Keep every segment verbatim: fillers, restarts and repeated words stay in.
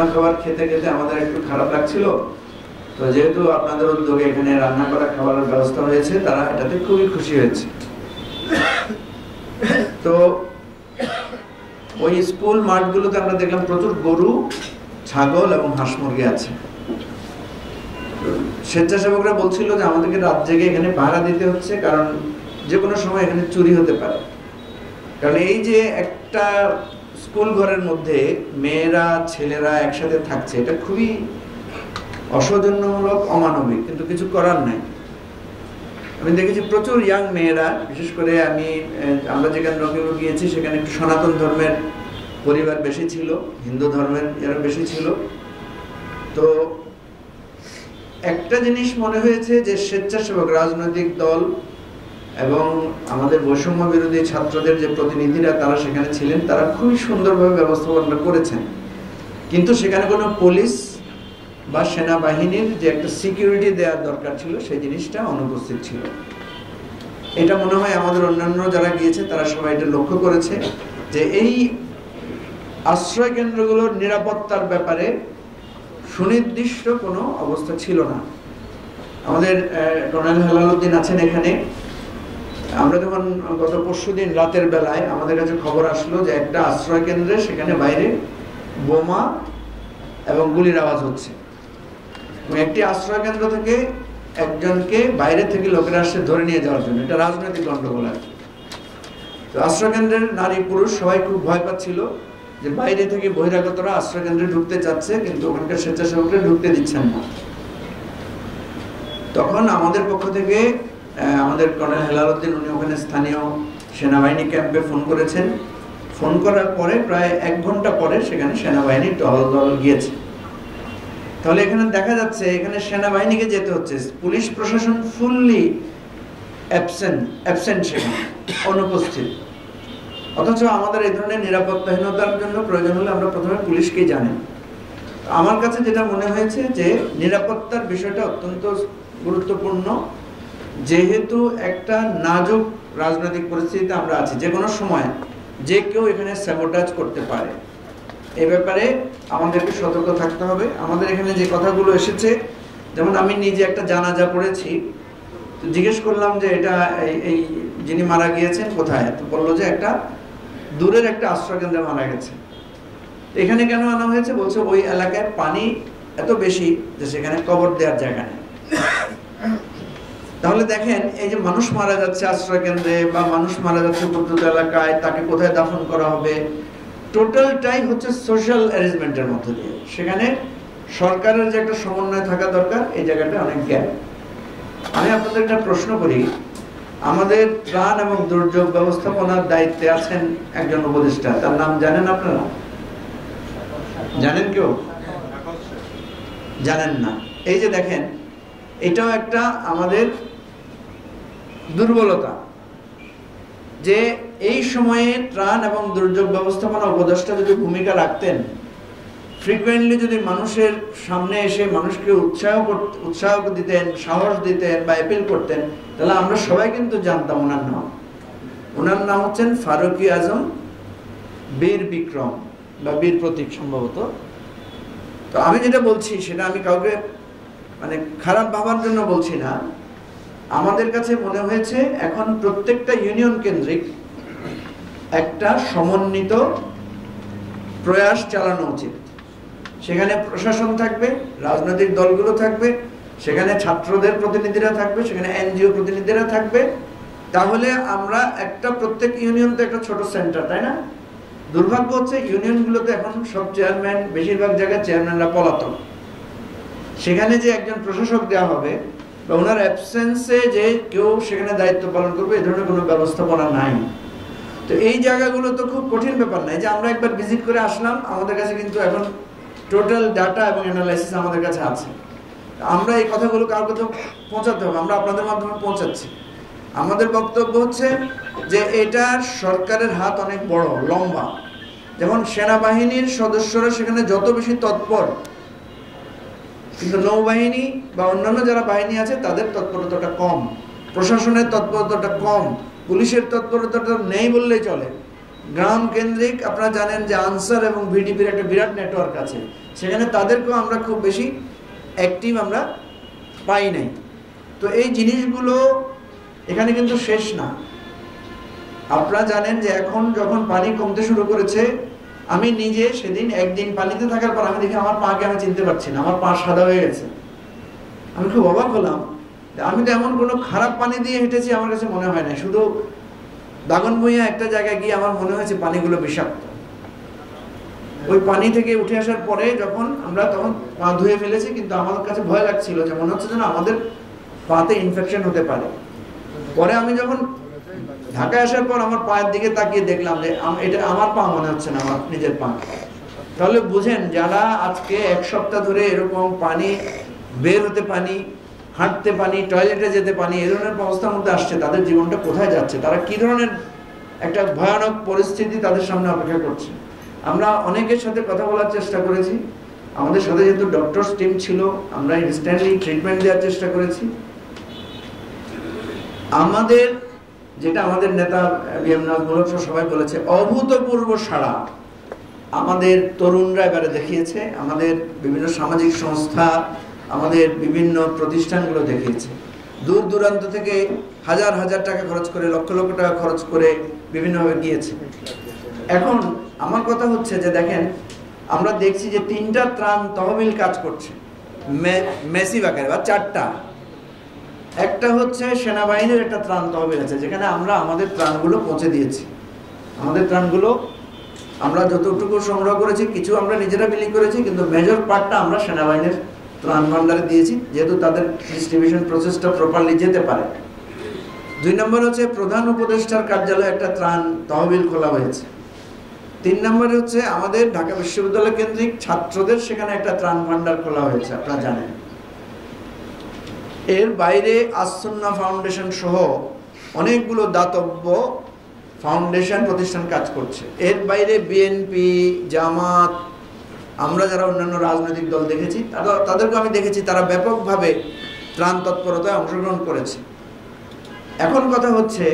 রান্না খাবার খেতে খেতে আমাদের একটু খারাপ লাগছিল। তো যেহেতু আপনাদের উদ্যোগে এখানে রান্না করা খাবারের ব্যবস্থা হয়েছে, তারা এটাতে খুবই খুশি হয়েছে। তো ওই স্কুল মাঠগুলোতে আমরা দেখলাম প্রচুর গরু, ছাগল এবং হাঁস মুরগি আছে। স্বেচ্ছাসেবকরা বলছিল যে আমাদেরকে রাত জেগে এখানে পাহারা দিতে হচ্ছে, কারণ যে কোনো সময় এখানে চুরি হতে পারে। কারণ এই যে একটা স্কুল ঘরের মধ্যে মেয়েরা ছেলেরা একসাথে থাকছে, এটা খুবই অসৌজন্যমূলক, অমানবিক, কিন্তু কিছু করার নাই। আমি দেখেছি প্রচুর ইয়াং মেয়েরা, বিশেষ করে আমি আমরা যেখানে রকিবুল গিয়েছি সেখানে একটু সনাতন ধর্মের পরিবার বেশি ছিল, হিন্দু ধর্মের এরা বেশি ছিল। তো একটা জিনিস মনে হয়েছে যে স্বেচ্ছাসেবক রাজনৈতিক দল এবং আমাদের বৈষম্য বিরোধী ছাত্রদের যে প্রতিনিধিরা তারা সেখানে ছিলেন, তারা খুবই সুন্দরভাবে ব্যবস্থাপনা করেছেন। কিন্তু সেখানে কোনো পুলিশ বা সেনাবাহিনীর যে একটা সিকিউরিটি দেওয়ার দরকার ছিল, সেই জিনিসটা অনুপস্থিত ছিল। এটা মনে হয় আমাদের অন্যান্য যারা গিয়েছে তারা সবাই এটা লক্ষ্য করেছে যে এই আশ্রয় কেন্দ্রগুলোর নিরাপত্তার ব্যাপারে সুনির্দিষ্ট কোনো অবস্থা ছিল না। আমাদের কর্নেল হেলালুদ্দিন আছেন এখানে। আমরা যখন গত পরশু দিন রাতের বেলায় আমাদের কাছে খবর আসলো যে একটা আশ্রয় কেন্দ্রে সেখানে বাইরে বোমা এবং গুলির আওয়াজ হচ্ছে। একটি আশ্রয় কেন্দ্র থেকে একজনকে বাইরে থেকে লোকেরা আসছে ধরে নিয়ে যাওয়ার জন্য, এটা রাজনৈতিক গন্ডগোল আর কি। তো আশ্রয় কেন্দ্রের নারী পুরুষ সবাই খুব ভয় পাচ্ছিল যে বাইরে থেকে বহিরাগতরা আশ্রয় কেন্দ্রে ঢুকতে চাচ্ছে, কিন্তু ওখানকার স্বেচ্ছাসেবকরা ঢুকতে দিচ্ছেন না। তখন আমাদের পক্ষ থেকে আমাদের কর্নেল হেলালুদ্দিন উনি ওখানে স্থানীয় সেনাবাহিনী ক্যাম্পে ফোন করেছেন। ফোন করার পরে প্রায় এক ঘন্টা পরে সেখানে সেনাবাহিনী টহল দল গিয়েছে। তাহলে এখানে দেখা যাচ্ছে এখানে সেনাবাহিনীকে যেতে হচ্ছে, পুলিশ প্রশাসন ফুললি অ্যাবসেন্ট অ্যাবসেন্ট সেখানে অনুপস্থিত। অথচ আমাদের এই ধরনের নিরাপত্তাহীনতার জন্য প্রয়োজন হলে আমরা প্রথমে পুলিশকেই জানি। আমার কাছে যেটা মনে হয়েছে যে নিরাপত্তার বিষয়টা অত্যন্ত গুরুত্বপূর্ণ, যেহেতু একটা নাজুক রাজনৈতিক পরিস্থিতিতে আমরা আছি, যে কোনো সময় যে কেউ এখানে স্যাবোটাজ করতে পারে। এই ব্যাপারে আমাদেরকে সতর্ক থাকতে হবে। আমাদের এখানে যে কথাগুলো এসেছে, যেমন আমি নিজে একটা জানাজা পড়েছি, তো জিজ্ঞেস করলাম যে এটা এই এই যিনি মারা গিয়েছেন কোথায়, তো বললো যে একটা দূরের একটা আশ্রয় কেন্দ্রে মারা গেছে। এখানে কেন আনা হয়েছে, বলছে ওই এলাকায় পানি এত বেশি যে সেখানে কবর দেওয়ার জায়গা নেই। তাহলে দেখেন এই যে মানুষ মারা যাচ্ছে আশ্রয় কেন্দ্রে বা মানুষ মারা যাচ্ছে উপদ্রুত এলাকায়, তাকে কোথায় দাফন করা হবে, টোটালটাই হচ্ছে সোশ্যাল অ্যারেঞ্জমেন্টের মধ্যে দিয়ে। সেখানে সরকারের যে একটা সমন্বয় থাকা দরকার, এই জায়গাটা অনেক গ্যাপ। আমি আপনাদের একটা প্রশ্ন করি, আমাদের ত্রাণ এবং দুর্যোগ ব্যবস্থাপনার দায়িত্বে আছেন একজন উপদেষ্টা, তার নাম জানেন আপনারা? জানেন কেউ? জানেন না। এই যে দেখেন, এটাও একটা আমাদের দুর্বলতা যে এই সময়ে ত্রাণ এবং দুর্যোগ ব্যবস্থাপনা উপদেষ্টা যদি ভূমিকা রাখতেন, ফ্রিকুয়েন্টলি যদি মানুষের সামনে এসে মানুষকে উৎসাহ উৎসাহ দিতেন, সাহস দিতেন বা অ্যাপিল করতেন, তাহলে আমরা সবাই কিন্তু জানতাম ওনার নাম। ওনার নাম হচ্ছেন ফারুকি আজম বীর বিক্রম বা বীর প্রতীক সম্ভবত। তো আমি যেটা বলছি সেটা আমি কাউকে মানে খারাপ ভাবার জন্য বলছি না। আমাদের কাছে মনে হয়েছে এখন প্রত্যেকটা ইউনিয়ন কেন্দ্রিক একটা সমন্বিত প্রয়াস চালানো উচিত। সেখানে প্রশাসন থাকবে, রাজনৈতিক দলগুলো থাকবে, সেখানে ছাত্রদের প্রতিনিধিরা থাকবে, সেখানে এনজিও প্রতিনিধিরা থাকবে। তাহলে আমরা একটা প্রত্যেক ইউনিয়ন তো একটা ছোট সেন্টার, তাই না? দুর্ভাগ্য হচ্ছে ইউনিয়নগুলোতে এখন সব চেয়ারম্যান, বেশিরভাগ জায়গায় চেয়ারম্যানরা পলাতক। সেখানে যে একজন প্রশাসক দেওয়া হবে বা ওনার অ্যাবসেন্সে যে কেউ সেখানে দায়িত্ব পালন করবে, এই ধরনের কোনো ব্যবস্থাপনা নাই। তো এই জায়গাগুলো তো খুব কঠিন ব্যাপার নাই যে আমরা একবার ভিজিট করে আসলাম, আমাদের কাছে কিন্তু এখন টোটাল ডাটা এবং অ্যানালাইসিস আমাদের কাছে আছে। আমরা এই কথাগুলো কাউকে তো পৌঁছাতে হবে, আমরা আপনাদের মাধ্যমে পৌঁছাচ্ছি। আমাদের বক্তব্য হচ্ছে যে এটা সরকারের হাত অনেক বড়, লম্বা। যেমন সেনাবাহিনীর সদস্যরা সেখানে যত বেশি তৎপর, কিন্তু নৌবাহিনী বা অন্যান্য যারা বাহিনী আছে তাদের তৎপরতাটা কম, প্রশাসনের তৎপরতাটা কম, পুলিশের তৎপরতাটা নেই বললেই চলে। গ্রাম কেন্দ্রিক আপনারা জানেন যে আনসার এবং ভিডিপির একটা বিরাট নেটওয়ার্ক আছে, সেখানে তাদেরকেও আমরা খুব বেশি অ্যাক্টিভ আমরা পাই নাই। তো এই জিনিসগুলো এখানে কিন্তু শেষ না। আপনারা জানেন যে এখন যখন পানি কমতে শুরু করেছে, আমি নিজে সেদিন একদিন পানিতে থাকার পর আমি দেখি আমার পাকে আমি চিনতে পারছি না, আমার পা সাদা হয়ে গেছে। আমি খুব অবাক হলাম, আমি তো এমন কোনো খারাপ পানি দিয়ে হেঁটেছি আমার কাছে মনে হয় না, শুধু দাগনভূঞা একটা জায়গায় গিয়ে আমার মনে হয়েছে পানিগুলো বিষাক্ত। ওই পানি থেকে উঠে আসার পরে যখন আমরা তখন পা ধুয়ে ফেলেছি, কিন্তু আমার কাছে ভয় লাগছিল যে মনে হচ্ছে যেন আমাদের পাতে ইনফেকশন হতে পারে। পরে আমি যখন ঢাকায় আসার পর আমার পায়ের দিকে তাকিয়ে দেখলাম যে এটা আমার পা মনে হচ্ছে না, আমার নিজের পা। তাহলে বুঝেন, যারা আজকে এক সপ্তাহ ধরে এরকম পানি বের হতে পানি, হাঁটতে পানি, টয়লেটে যেতে পানি, এই ধরনের অবস্থার মধ্যে আসছে, তাদের জীবনটা কোথায় যাচ্ছে, তারা কি ধরনের একটা ভয়ানক পরিস্থিতি তাদের সামনে অপেক্ষা করছে। আমরা অনেকের সাথে কথা বলার চেষ্টা করেছি, আমাদের সাথে যেহেতু ডক্টরস টিম ছিল, আমরা ইনস্ট্যান্টলি ট্রিটমেন্ট দেওয়ার চেষ্টা করেছি। আমাদের যেটা আমাদের নেতা বিএম নাজমুল হক সবাই বলেছে, অভূতপূর্ব সাড়া আমাদের তরুণরা এবারে দেখিয়েছে, আমাদের বিভিন্ন সামাজিক সংস্থা, আমাদের বিভিন্ন প্রতিষ্ঠানগুলো দেখিয়েছে। দূর দূরান্ত থেকে হাজার হাজার টাকা খরচ করে, লক্ষ লক্ষ টাকা খরচ করে বিভিন্নভাবে গিয়েছে। এখন আমার কথা হচ্ছে যে দেখেন, আমরা দেখছি যে তিনটা ত্রাণ তহবিল কাজ করছে মেসিভ আকারে, বা চারটা। একটা হচ্ছে সেনাবাহিনীর একটা ত্রাণ তহবিল আছে, যেখানে আমরা আমাদের ত্রাণগুলো পৌঁছে দিয়েছি। আমাদের ত্রাণগুলো আমরা যতটুকু সংগ্রহ করেছি, কিছু আমরা নিজেরা বিলি করেছি, কিন্তু মেজর পার্টটা আমরা সেনাবাহিনীর ত্রাণ ভান্ডারে দিয়েছি, যেহেতু তাদের ডিস্ট্রিবিউশন প্রসেসটা প্রপারলি যেতে পারে। দুই নম্বর হচ্ছে প্রধান উপদেষ্টার কার্যালয়ে একটা ত্রাণ তহবিল খোলা হয়েছে। তিন নম্বরে হচ্ছে আমাদের ঢাকা বিশ্ববিদ্যালয় কেন্দ্রিক ছাত্রদের সেখানে একটা ত্রাণ ভান্ডার খোলা হয়েছে, আপনারা জানেন। এর বাইরে আসুন্নাহ ফাউন্ডেশন সহ অনেকগুলো দাতব্য ফাউন্ডেশন প্রতিষ্ঠান কাজ করছে। এর বাইরে বিএনপি, জামাত, আমরা যারা অন্যান্য রাজনৈতিক দল দেখেছি, তাদেরকে আমি দেখেছি তারা ব্যাপকভাবে ত্রাণ তৎপরতায় অংশগ্রহণ করেছে। এখন কথা হচ্ছে,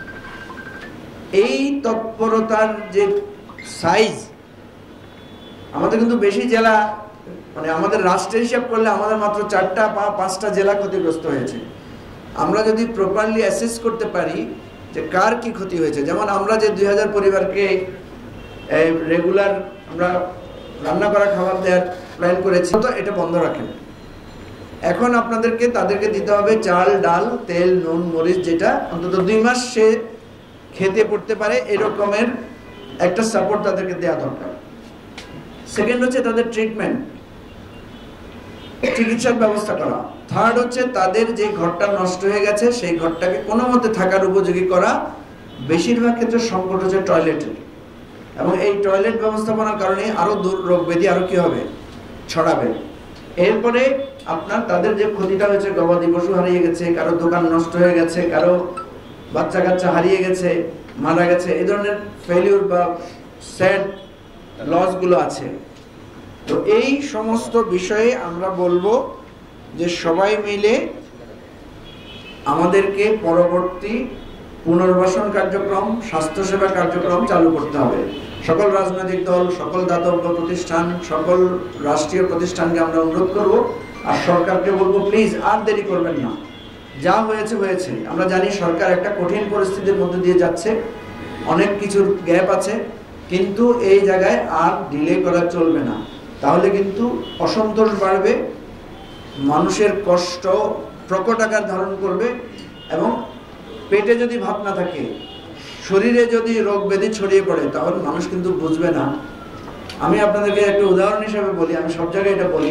এই তৎপরতার যে সাইজ, আমাদের কিন্তু বেশি জেলা, মানে আমাদের রাষ্ট্রের হিসাব করলে আমাদের মাত্র চারটা বা পাঁচটা জেলা ক্ষতিগ্রস্ত হয়েছে। আমরা যদি প্রপারলি অ্যাসেস করতে পারি যে কার কি ক্ষতি হয়েছে, যেমন আমরা যে দুই হাজার পরিবারকে রেগুলার আমরা রান্না করা খাবার দেওয়ার প্ল্যান করেছি, তো এটা বন্ধ রাখেন। এখন আপনাদেরকে তাদেরকে দিতে হবে চাল, ডাল, তেল, নুন, মরিচ, যেটা অন্তত দুই মাস সে খেতে পড়তে পারে, এরকমের একটা সাপোর্ট তাদেরকে দেওয়া দরকার। সেকেন্ড হচ্ছে তাদের ট্রিটমেন্ট, চিকিৎসার ব্যবস্থা করা। থার্ড হচ্ছে তাদের যে ঘরটা নষ্ট হয়ে গেছে সেই ঘরটাকে কোনো মতে থাকার উপযোগী করা। বেশিরভাগ ক্ষেত্রে সংকট হচ্ছে টয়লেটের, এবং এই টয়লেট ব্যবস্থাপনার কারণে আরো দূর রোগ ব্যাধি আরো কি হবে, ছড়াবে। এরপরে আপনার তাদের যে ক্ষতিটা হয়েছে, গবাদি পশু হারিয়ে গেছে, কারো দোকান নষ্ট হয়ে গেছে, কারো বাচ্চা কাচ্চা হারিয়ে গেছে, মারা গেছে, এই ধরনের ফেলিউর বা স্যাড লস গুলো আছে। তো এই সমস্ত বিষয়ে আমরা বলবো যে সবাই মিলে আমাদেরকে পরবর্তী পুনর্বাসন কার্যক্রম, স্বাস্থ্যসেবা কার্যক্রম চালু করতে হবে। সকল রাজনৈতিক দল, সকল দাতব্য প্রতিষ্ঠান, সকল রাষ্ট্রীয় প্রতিষ্ঠানকে আমরা অনুরোধ করব, আর সরকারকে বলবো প্লিজ আর দেরি করবেন না। যা হয়েছে হয়েছে। আমরা জানি সরকার একটা কঠিন পরিস্থিতির মধ্যে দিয়ে যাচ্ছে, অনেক কিছুর গ্যাপ আছে, কিন্তু এই জায়গায় আর ডিলে করা চলবে না। তাহলে কিন্তু অসন্তোষ বাড়বে, মানুষের কষ্ট প্রকট আকার ধারণ করবে, এবং পেটে যদি ভাত না থাকে, শরীরে যদি রোগ ব্যাধি ছড়িয়ে পড়ে, তাহলে মানুষ কিন্তু বুঝবে না। আমি আপনাদেরকে একটা উদাহরণ হিসেবে বলি, আমি সব জায়গায় এটা বলি,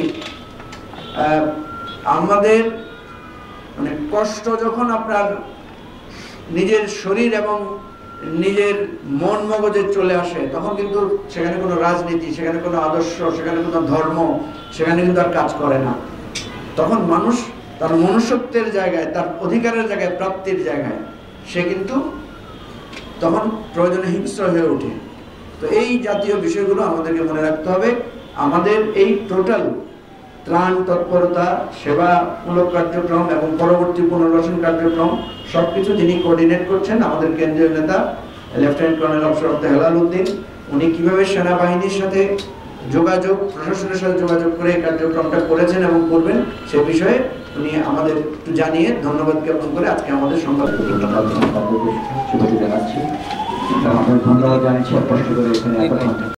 আমাদের মানে কষ্ট যখন আপনার নিজের শরীর এবং নিজের মন মগজে চলে আসে, তখন কিন্তু সেখানে কোনো রাজনীতি, সেখানে কোনো আদর্শ, সেখানে কোনো ধর্ম, সেখানে কিন্তু আর কাজ করে না। তখন মানুষ তার মনুষ্যত্বের জায়গায়, তার অধিকারের জায়গায়, প্রাপ্তির জায়গায় সে কিন্তু তখন প্রয়োজনে হিংস্র হয়ে ওঠে। তো এই জাতীয় বিষয়গুলো আমাদেরকে মনে রাখতে হবে। আমাদের এই টোটাল ত্রাণ তৎপরতা, সেবামূলক কার্যক্রম এবং পরবর্তী পুনর্বাসন কার্যক্রম সবকিছু যিনি কোঅর্ডিনেট করছেন আমাদের কেন্দ্রীয় নেতা lieutenant colonel officer Helal Uddin, উনি কিভাবে সেনাবাহিনীর সাথে যোগাযোগ, প্রশাসনের সাথে যোগাযোগ করে এই কার্যক্রমটা করেছেন এবং করবেন সে বিষয়ে উনি আমাদের একটু জানিয়ে ধন্যবাদ জ্ঞাপন করে আজকে আমাদের সংবাদ জানাচ্ছি। ধন্যবাদ জানাচ্ছি স্পষ্ট করে এখানে